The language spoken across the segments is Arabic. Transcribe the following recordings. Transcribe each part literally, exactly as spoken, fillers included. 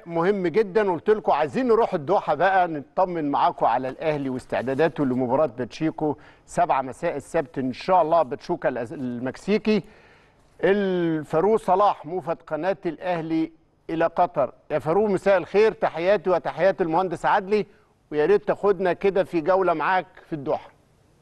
مهم جدا. قلت لكم عايزين نروح الدوحه بقى نطمن معاكم على الاهلي واستعداداته لمباراه باتشيكو سبعة مساء السبت ان شاء الله. باتشوكا المكسيكي. الفاروق صلاح موفد قناه الاهلي الى قطر. يا فاروق مساء الخير، تحياتي وتحيات المهندس عدلي، ويا ريت تاخدنا كده في جوله معاك في الدوحه.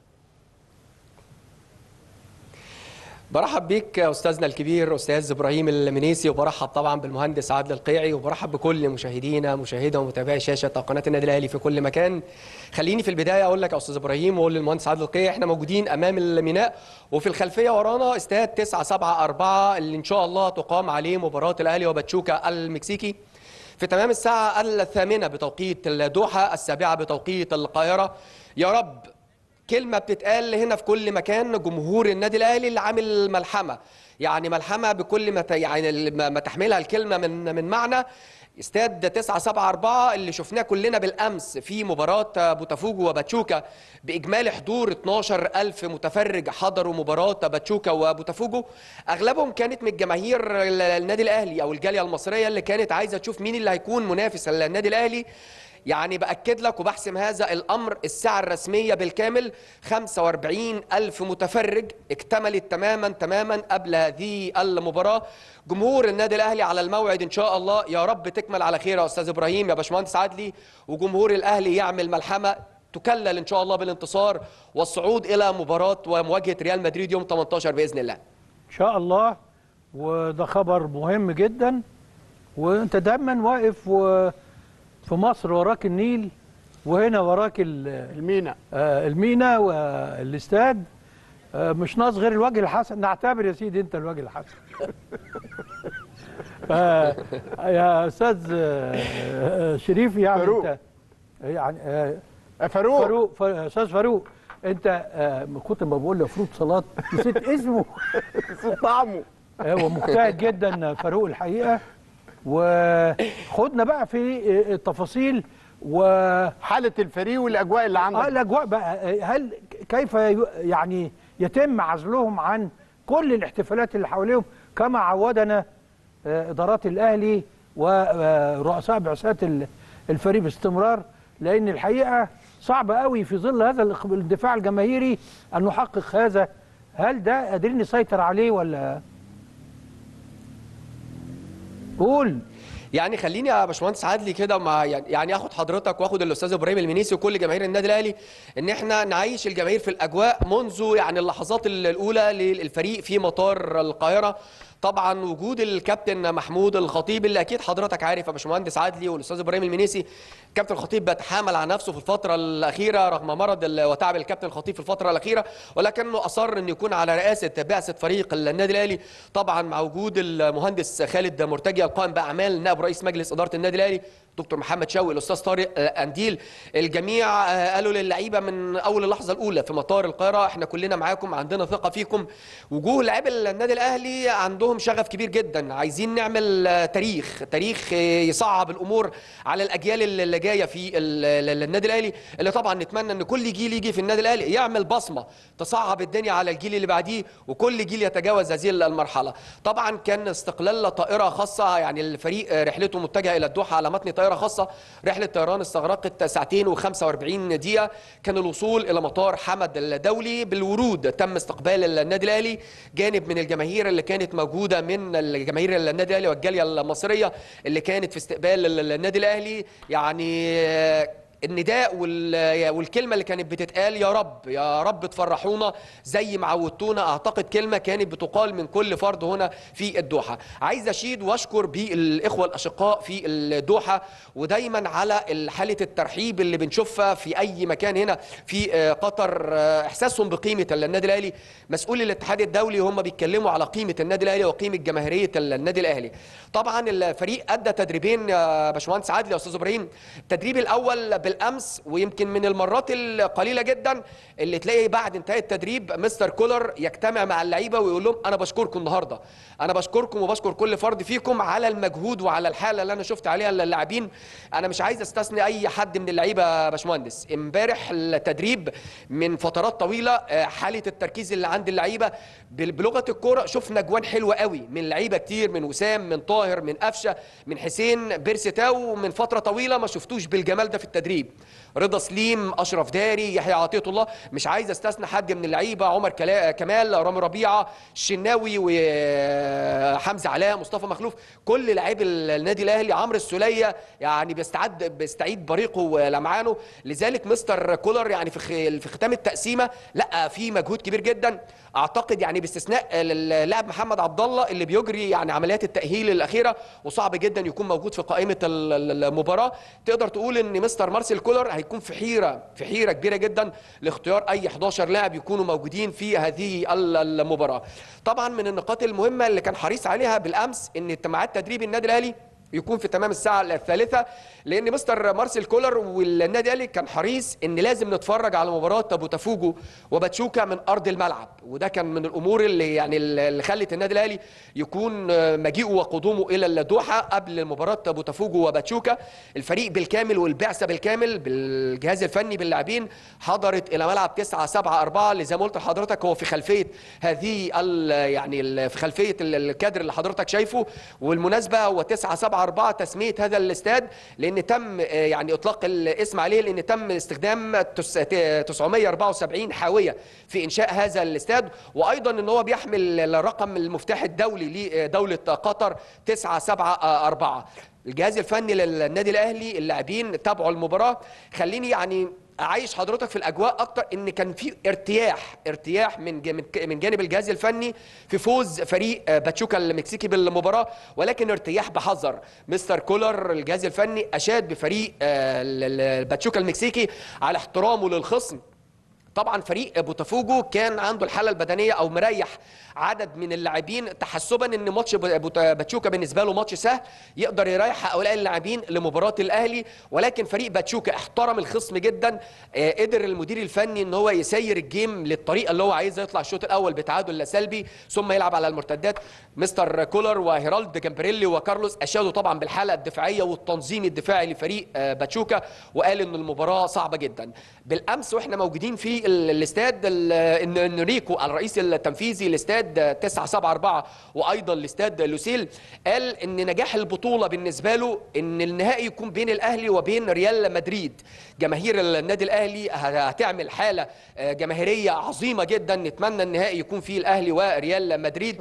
برحب بيك استاذنا الكبير استاذ ابراهيم المنيسي، وبرحب طبعا بالمهندس عادل القيعي، وبرحب بكل مشاهدينا مشاهده ومتابعي شاشه قناه النادي الاهلي في كل مكان. خليني في البدايه اقول لك يا استاذ ابراهيم واقول للمهندس عادل القيعي، احنا موجودين امام الميناء، وفي الخلفيه ورانا استاد تسعة سبعة أربعة اللي ان شاء الله تقام عليه مباراه الاهلي وباتشوكا المكسيكي في تمام الساعه الثامنه بتوقيت الدوحه، السابعه بتوقيت القاهره. يا رب كلمة بتتقال هنا في كل مكان، جمهور النادي الأهلي اللي عامل ملحمة، يعني ملحمة بكل ما يعني ما تحملها الكلمة من من معنى. استاد تسعة سبعة أربعة اللي شفناه كلنا بالأمس في مباراة بوتافوجو وباتشوكا بإجمالي حضور اتناشر ألف متفرج حضروا مباراة باتشوكا وبوتافوجو، أغلبهم كانت من جماهير النادي الأهلي أو الجالية المصرية اللي كانت عايزة تشوف مين اللي هيكون منافس النادي الأهلي. يعني بأكد لك وبحسم هذا الأمر، الساعة الرسمية بالكامل خمسة وأربعين ألف متفرج اكتملت تماما تماما قبل هذه المباراة. جمهور النادي الأهلي على الموعد إن شاء الله، يا رب تكمل على خير يا أستاذ إبراهيم يا باشمهندس عدلي، وجمهور الأهلي يعمل ملحمة تكلل إن شاء الله بالانتصار والصعود إلى مباراة ومواجهة ريال مدريد يوم ثمانية عشر بإذن الله إن شاء الله. وده خبر مهم جدا، وأنت دايما واقف و في مصر وراك النيل، وهنا وراك المينا آه المينا والاستاد. آه مش ناقص غير الوجه الحسن، نعتبر يا سيدي انت الوجه الحسن. آه يا استاذ آه شريف، يعني فاروق. انت يعني آه فاروق فاروق استاذ فاروق، انت آه كنت ما بقول لفروض صلاه نسيت اسمه نسيت طعمه. هو مجتهد جدا فاروق الحقيقه. وخدنا بقى في التفاصيل وحالة الفريق والأجواء اللي عندك. اه الأجواء بقى، هل كيف يعني يتم عزلهم عن كل الاحتفالات اللي حواليهم كما عودنا إدارات الأهلي ورؤساء بعثات الفريق باستمرار؟ لأن الحقيقة صعب قوي في ظل هذا الاندفاع الجماهيري أن نحقق هذا. هل ده قادرين نسيطر عليه ولا؟ قول. يعني خليني يا باشمهندس عادلي كده مع يعني اخد حضرتك واخد الاستاذ ابراهيم المنيسي وكل جماهير النادي الاهلي ان احنا نعيش الجماهير في الاجواء منذ يعني اللحظات الاولى للفريق في مطار القاهره. طبعا وجود الكابتن محمود الخطيب اللي اكيد حضرتك عارف يا باشمهندس عادلي والاستاذ ابراهيم المنيسي، كابتن الخطيب بيتحامل على نفسه في الفتره الاخيره رغم مرض وتعب الكابتن الخطيب في الفتره الاخيره، ولكنه اصر انه يكون على رئاسه بعثه فريق النادي الاهلي، طبعا مع وجود المهندس خالد مرتجي القائم باعمال نائب رئيس مجلس اداره النادي الاهلي، دكتور محمد شوقي، الاستاذ طارق انديل. الجميع قالوا للعيبه من اول اللحظه الاولى في مطار القاهره احنا كلنا معاكم، عندنا ثقه فيكم. وجوه لاعبي النادي الاهلي عندهم شغف كبير جدا، عايزين نعمل تاريخ تاريخ يصعب الامور على الاجيال اللي جايه في النادي الاهلي، اللي طبعا نتمنى ان كل جيل يجي في النادي الاهلي يعمل بصمه تصعب الدنيا على الجيل اللي بعديه، وكل جيل يتجاوز هذه المرحله. طبعا كان استقلال طائره خاصه، يعني الفريق رحلته متجهه الى الدوحه على متن طائره خاصه، رحله طيران استغرقت ساعتين وخمسة وأربعين دقيقه. كان الوصول الى مطار حمد الدولي بالورود، تم استقبال النادي الاهلي جانب من الجماهير اللي كانت موجوده من الجماهير النادي الاهلي والجاليه المصريه اللي كانت في استقبال النادي الاهلي. يعني النداء والكلمه اللي كانت بتتقال يا رب يا رب تفرحونا زي ما عودتونا، اعتقد كلمه كانت بتقال من كل فرد هنا في الدوحه. عايز اشيد واشكر بالاخوه الاشقاء في الدوحه، ودايما على حاله الترحيب اللي بنشوفها في اي مكان هنا في قطر، احساسهم بقيمه النادي الاهلي. مسؤولي الاتحاد الدولي هم بيتكلموا على قيمه النادي الاهلي وقيمه جماهيريه النادي الاهلي. طبعا الفريق ادى تدريبين يا باشمهندس عادل يا استاذ ابراهيم. التدريب الاول بالامس، ويمكن من المرات القليله جدا اللي تلاقي بعد انتهاء التدريب مستر كولر يجتمع مع اللعيبه ويقول لهم انا بشكركم النهارده، انا بشكركم وبشكر كل فرد فيكم على المجهود وعلى الحاله اللي انا شفت عليها اللاعبين. انا مش عايز استثني اي حد من اللعيبه يا باشمهندس، امبارح التدريب من فترات طويله حاله التركيز اللي عند اللعيبه بلغه الكوره، شفنا اجوان حلوه قوي من لعيبه كتير، من وسام، من طاهر، من قفشه، من حسين بيرسيتاو، من فتره طويله ما شفتوش بالجمال ده في التدريب. رضا سليم، اشرف داري، يحيى عطيه الله، مش عايز استثنى حد من اللعيبه، عمر كمال، رامي ربيعه، الشناوي وحمزه علاء، مصطفى مخلوف، كل لاعبي النادي الاهلي، عمرو السوليه يعني بيستعد بيستعيد بريقه ولمعانه. لذلك مستر كولر يعني في في ختام التقسيمه لا في مجهود كبير جدا، اعتقد يعني باستثناء اللاعب محمد عبد الله اللي بيجري يعني عمليات التاهيل الاخيره وصعب جدا يكون موجود في قائمه المباراه. تقدر تقول ان مستر مارسيل كولر هيكون في حيره في حيره كبيره جدا لاختيار اي احداشر لاعب يكونوا موجودين في هذه المباراه. طبعا من النقاط المهمه اللي كان حريص عليها بالامس ان اجتماعات تدريب النادي الاهلي يكون في تمام الساعه الثالثه، لان مستر مارسيل كولر والنادي الاهلي كان حريص ان لازم نتفرج على مباراه بوتافوجو وباتشوكا من ارض الملعب، وده كان من الامور اللي يعني اللي خلت النادي الاهلي يكون مجيئه وقدومه الى الدوحه قبل مباراه بوتافوجو وباتشوكا. الفريق بالكامل والبعثه بالكامل بالجهاز الفني باللاعبين حضرت الى ملعب تسعة سبعة أربعة اللي زي ما قلت لحضرتك هو في خلفيه هذه يعني في خلفيه الكادر اللي حضرتك شايفه. والمناسبه هو تسعة سبعة أربعة تسميه هذا الاستاد لان تم يعني اطلاق الاسم عليه لان تم استخدام تسعمائة وأربعة وسبعين حاويه في انشاء هذا الاستاد، وايضا ان هو بيحمل رقم المفتاح الدولي لدوله قطر تسعة سبعة أربعة. الجهاز الفني للنادي الاهلي اللاعبين تابعوا المباراه. خليني يعني اعيش حضرتك في الاجواء اكتر ان كان في ارتياح ارتياح من من جانب الجهاز الفني في فوز فريق باتشوكا المكسيكي بالمباراه، ولكن ارتياح بحذر. مستر كولر الجهاز الفني اشاد بفريق باتشوكا المكسيكي على احترامه للخصم. طبعا فريق بوتافوجو كان عنده الحاله البدنيه او مريح عدد من اللاعبين تحسبا ان ماتش باتشوكا بالنسبه له ماتش سهل يقدر يريح هؤلاء اللاعبين لمباراه الاهلي، ولكن فريق باتشوكا احترم الخصم جدا. قدر المدير الفني ان هو يسير الجيم للطريقه اللي هو عايزها، يطلع الشوط الاول بتعادل سلبي ثم يلعب على المرتدات. مستر كولر وهيرالد جامبريلي وكارلوس اشادوا طبعا بالحاله الدفاعيه والتنظيم الدفاعي لفريق باتشوكا، وقال ان المباراه صعبه جدا. بالامس واحنا موجودين في الاستاد انريكو الرئيس التنفيذي لاستاد تسعة سبعة أربعة وايضا لاستاد لوسيل قال ان نجاح البطوله بالنسبه له ان النهائي يكون بين الاهلي وبين ريال مدريد. جماهير النادي الاهلي هتعمل حاله جماهيريه عظيمه جدا، نتمنى النهائي يكون فيه الاهلي وريال مدريد.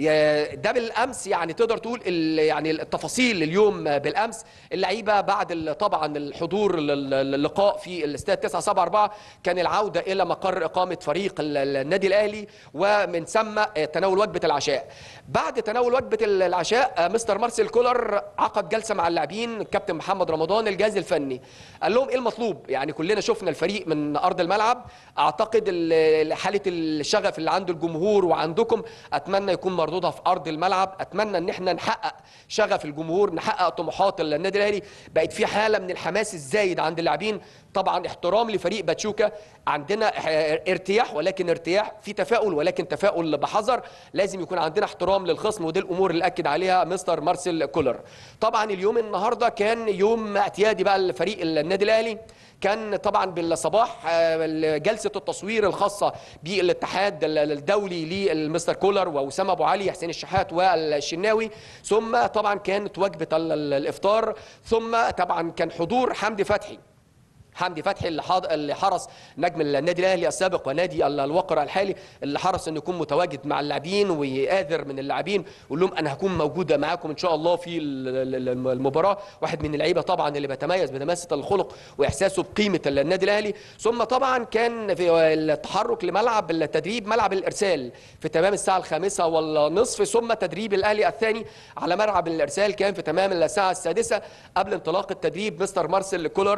ده بالامس يعني تقدر تقول يعني التفاصيل اليوم بالامس. اللعيبه بعد طبعا الحضور للقاء في الاستاد تسعة سبعة أربعة كان العوده الى مقر اقامه فريق النادي الاهلي ومن ثم تناول وجبه العشاء. بعد تناول وجبه العشاء مستر مارسيل كولر عقد جلسه مع اللاعبين، الكابتن محمد رمضان الجهاز الفني قال لهم ايه المطلوب. يعني كلنا شفنا الفريق من ارض الملعب، اعتقد حاله الشغف اللي عند الجمهور وعندكم اتمنى يكون مردودها في ارض الملعب. اتمنى ان احنا نحقق شغف الجمهور، نحقق طموحات النادي الاهلي. بقت في حاله من الحماس الزايد عند اللاعبين، طبعا احترام لفريق باتشوكا، عندنا ارتياح ولكن ارتياح في تفاؤل ولكن تفاؤل بحذر. لازم يكون عندنا احترام للخصم، ودي الامور اللي اكد عليها مستر مارسيل كولر. طبعا اليوم النهارده كان يوم اعتيادي بقى لفريق النادي الاهلي. كان طبعا بالصباح جلسه التصوير الخاصه بالاتحاد الدولي للمستر كولر واسامه ابو علي حسين الشحات والشناوي، ثم طبعا كانت وجبه الافطار، ثم طبعا كان حضور حمدي فتحي حمدي فتحي اللي, اللي حرص نجم النادي الاهلي السابق ونادي الوقر الحالي، اللي حرص انه يكون متواجد مع اللاعبين ويآذر من اللاعبين ويقول لهم انا هكون موجود معاكم ان شاء الله في المباراه. واحد من اللعيبه طبعا اللي بيتميز بدماسه الخلق واحساسه بقيمه النادي الاهلي. ثم طبعا كان في التحرك لملعب التدريب ملعب الارسال في تمام الساعه الخامسه والنصف، ثم تدريب الاهلي الثاني على ملعب الارسال كان في تمام الساعه السادسه. قبل انطلاق التدريب مستر مارسيل كولر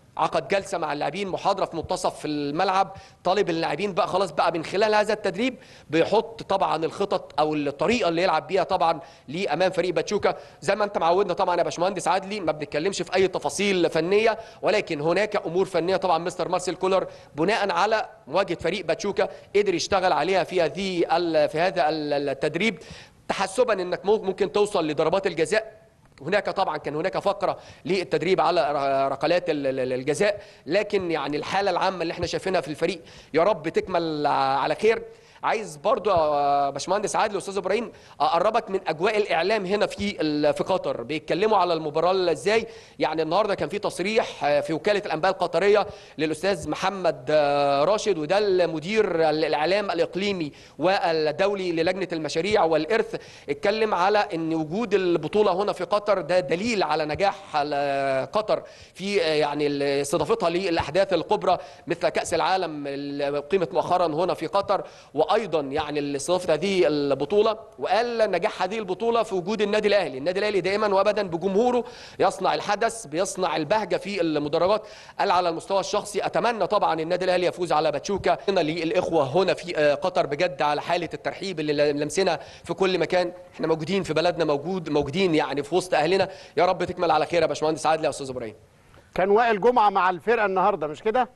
عقد جلسه مع اللاعبين، محاضره في منتصف الملعب، طالب اللاعبين بقى خلاص بقى من خلال هذا التدريب بيحط طبعا الخطط او الطريقه اللي يلعب بيها طبعا ليه امام فريق باتشوكا. زي ما انت معودنا طبعا يا باشمهندس عدلي، ما بنتكلمش في اي تفاصيل فنيه، ولكن هناك امور فنيه طبعا مستر مارسيل كولر بناء على مواجهه فريق باتشوكا قدر يشتغل عليها في هذه في هذا التدريب، تحسبا انك ممكن توصل لضربات الجزاء. هناك طبعا كان هناك فقره للتدريب على ركلات الجزاء، لكن يعني الحاله العامه اللي احنا شايفينها في الفريق يا رب تكمل على خير. عايز برضو يا باشمهندس عادل واستاذ ابراهيم اقربك من اجواء الاعلام هنا في في قطر، بيتكلموا على المباراه ازاي. يعني النهارده كان في تصريح في وكاله الانباء القطريه للاستاذ محمد راشد، وده المدير الاعلام الاقليمي والدولي للجنه المشاريع والارث، اتكلم على ان وجود البطوله هنا في قطر ده دليل على نجاح قطر في يعني استضافتها للاحداث الكبرى مثل كاس العالم اللي اقيمت مؤخرا هنا في قطر، وايضا يعني استضافه هذه البطوله. وقال نجاح هذه البطوله في وجود النادي الاهلي، النادي الاهلي دائما وابدا بجمهوره يصنع الحدث، بيصنع البهجه في المدرجات. قال على المستوى الشخصي اتمنى طبعا النادي الاهلي يفوز على باتشوكا. للاخوه هنا في قطر بجد على حاله الترحيب اللي لمسنا في كل مكان، احنا موجودين في بلدنا، موجود موجودين يعني في وسط اهلنا. يا رب تكمل على خير يا باشمهندس عادل يا استاذ ابراهيم. كان وائل جمعه مع الفرقه النهارده مش كده؟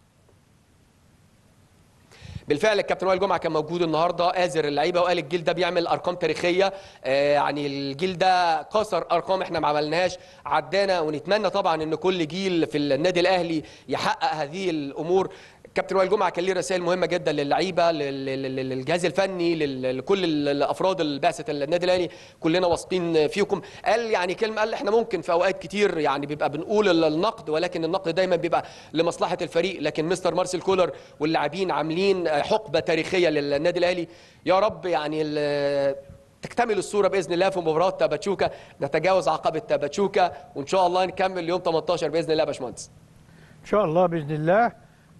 بالفعل الكابتن وائل جمعه كان موجود النهارده آزر اللعيبه، وقال الجيل ده بيعمل ارقام تاريخيه، آه يعني الجيل ده كسر ارقام احنا ما عملناهاش، عدانا، ونتمنى طبعا ان كل جيل في النادي الاهلي يحقق هذه الامور. كابتن وائل جمعه كان ليه رسائل مهمه جدا للعيبه، للجهاز الفني، لكل الافراد البعثه النادي الاهلي، كلنا واثقين فيكم. قال يعني كلمه، قال احنا ممكن في اوقات كتير يعني بيبقى بنقول النقد، ولكن النقد دايما بيبقى لمصلحه الفريق، لكن مستر مارسيل كولر واللاعبين عاملين حقبه تاريخيه للنادي الاهلي. يا رب يعني تكتمل الصوره باذن الله في مباراه باتشوكا، نتجاوز عقبه باتشوكا، وان شاء الله نكمل يوم ثمانية عشر باذن الله يا باشمهندس. ان شاء الله باذن الله.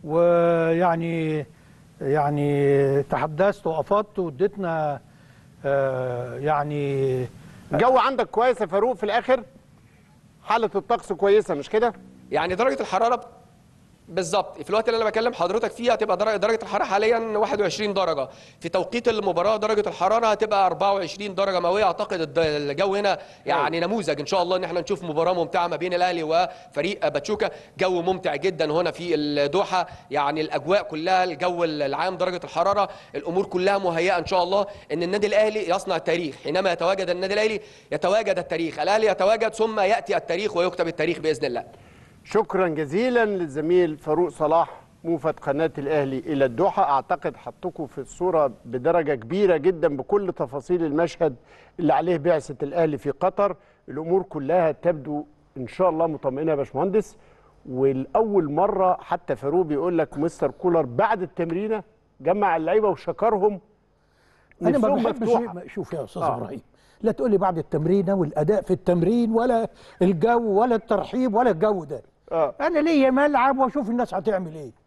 ويعني يعني تحدثت وافضت واديتنا آه يعني الجو عندك كويس يا فاروق في الاخر؟ حاله الطقس كويسه مش كده؟ يعني درجه الحراره بالظبط في الوقت اللي انا بكلم حضرتك فيه هتبقى درجه الحراره حاليا واحد وعشرين درجه، في توقيت المباراه درجه الحراره هتبقى أربعة وعشرين درجه مئويه. اعتقد الجو هنا يعني نموذج ان شاء الله ان احنا نشوف مباراه ممتعه ما بين الاهلي وفريق باتشوكا. جو ممتع جدا هنا في الدوحه، يعني الاجواء كلها، الجو العام، درجه الحراره، الامور كلها مهيئه ان شاء الله ان النادي الاهلي يصنع التاريخ. حينما يتواجد النادي الاهلي يتواجد التاريخ، الاهلي يتواجد ثم ياتي التاريخ ويكتب التاريخ باذن الله. شكرا جزيلا للزميل فاروق صلاح موفد قناة الأهلي إلى الدوحة. أعتقد حطكم في الصورة بدرجة كبيرة جدا بكل تفاصيل المشهد اللي عليه بعثة الأهلي في قطر. الأمور كلها تبدو إن شاء الله مطمئنة يا باشمهندس، والأول مرة حتى فاروق بيقول لك مستر كولر بعد التمرينة جمع اللعيبة وشكرهم. أنا ما بحبش. شوف يا أستاذ آه. إبراهيم، لا تقول لي بعد التمرينة والأداء في التمرين ولا الجو ولا الترحيب ولا الجو ده. آه. أنا ليا ملعب وأشوف الناس هتعمل إيه.